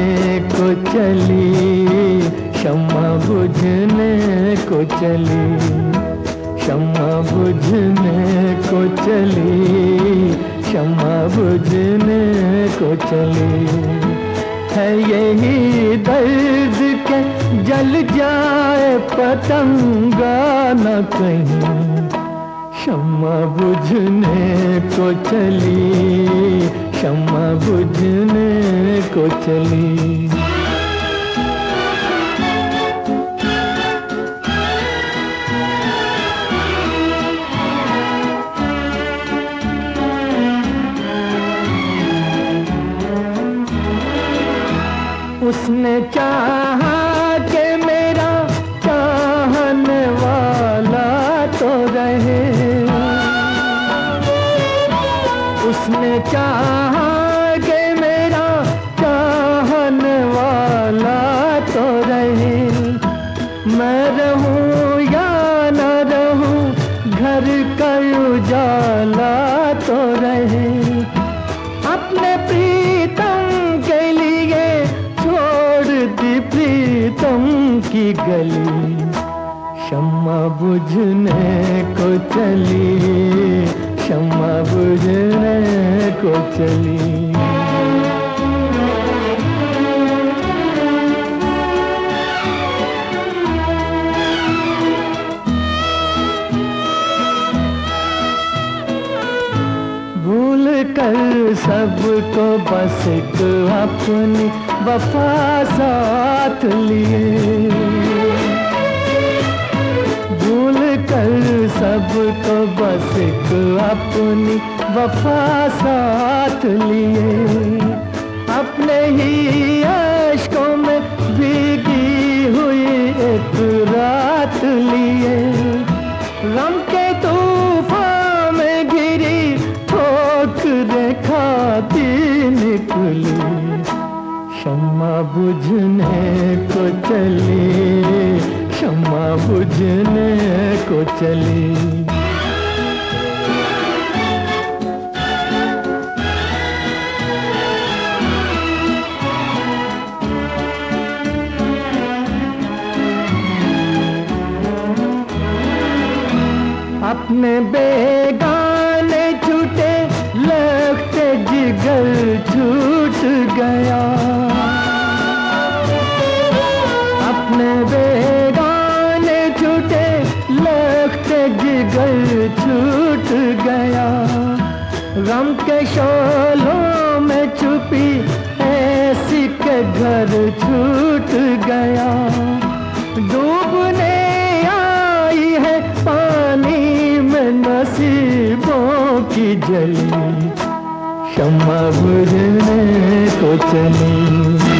को चली, शम्मा बुझने को चली, शम्मा बुझने को चली, शम्मा बुझने को चली। है यही दर्द के जल जाए पतंगा न कहीं, शम्मा बुझने को चली, शम्मा बुझने को चली। उसने चाहा कि मेरा चाहने वाला तो रहे, उसने चाहा कि मेरा चाहने वाला तो रहे। मैं रहूं या न रहूं, घर का उजाला तो रहे। अपने प्रीतम के लिए छोड़ दी प्रीतम की गली, शम्मा बुझने को चली, शम्मा बुझने को चली। भूल कर सबको बस एक अपनी वफा साथ लिए, भूल कर सबको बस एक अपनी वफा साथ लिए। अपने ही अश्कों में भीगी हुई एक रात लिए, गम के तूफान में घिरी ठोकरें खाती निकली, शम्मा बुझने को चली, शम्मा बुझने को चली। अपने बेगाने छूटे लगते जिगर छूट गया, अपने बेगाने छूटे लगते जिगर छूट गया। गम के शोलों में छुपी ऐसी के घर छूट गया। डूबने आई है पानी में नसीबों की जली, शम्मा बुझने को चली।